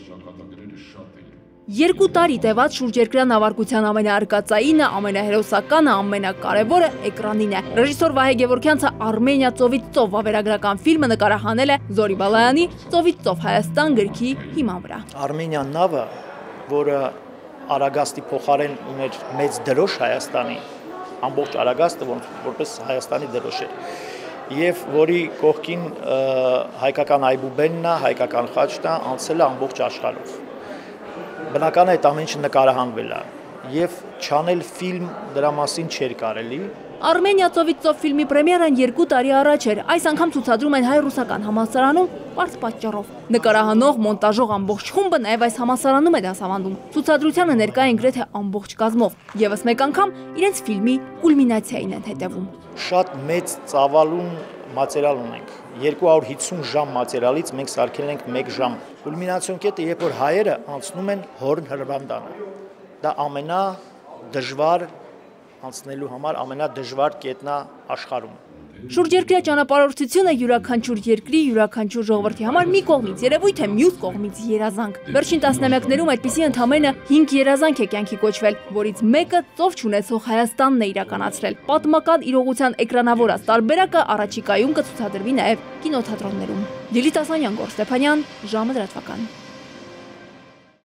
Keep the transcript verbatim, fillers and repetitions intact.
Երկու տարի տևած շուրջերկրյա նավարկության ամենաարկածայինը, ամենահերոսականը, ամենակարևորը էկրանին է։ Ռեժիսոր Վահե Գևորգյանցը Արմենիա ծովից ծով վավերագրական ֆիլմը նկարահանել է Զորի Բալայանի «Ծովից ծով Հայաստան» գրքի հիման վրա։ Արմենիան նավը, որը Արագաստի փոխարեն ուներ մեծ դրոշ Հայաստանի, ամբողջ Արագաստը որպես Հայաստանի դրոշ էր, եւ որի կողքին հայկական այբուբենն է, հայկական խաչն է, անցել է ամբողջ աշխարհով։ Բնական է այդ ամեն ինչը նկարահանվել է եւ չանել ֆիլմ դրա մասին չէր կարելի։ Արմենիա ծովից ծով ֆիլմի պրեմիերան երկու տարի առաջ էր, այս անգամ ցուցադրում են հայ-ռուսական համալսարանում պարզ պատճառով։ Նկարահանող, մոնտաժող ամբողջ խումբը նաև այս համալսարանում է դասավանդում։ Ցուցադրությանը ներկա են գրեթե ամբողջ կազմով, եւս մեկ անգամ իրենց ֆիլմի կուլմինացիային են հետևում։ Շատ մեծ ծավալուն մատերիալ ունենք։ երկու հարյուր հիսուն ժամ մատերիալից մենք սարքել ենք մեկ ժամ։ Կուլմինացիոն կետը, երբ որ հայերը անցնում են Հորն Հրվանդանը։ Դա ամենադժվար անցնելու համար ամենադժվար կետն է աշխարհում։ Շուրջերկրյա ճանապարհորդությունը յուրաքանչյուր երկրի, յուրաքանչյուր ժողովրդի համար մի կողմից երևույթ է, մյուս կողմից երազանք։ Վերջին տասնամյակներում այդպիսի ընդամենը հինգ երազանք է կյանքի կոչվել, որից մեկը ծով չունեցող Հայաստանն է իրականացրել։ Պատմական իրողության էկրանավորած տարբերակը առաջիկայում կցուցադրվի նաև կինոթատրոններում։ Լիլիթ Ասանյան, Գոռ Ստեփանյան, ժամը լրատվական։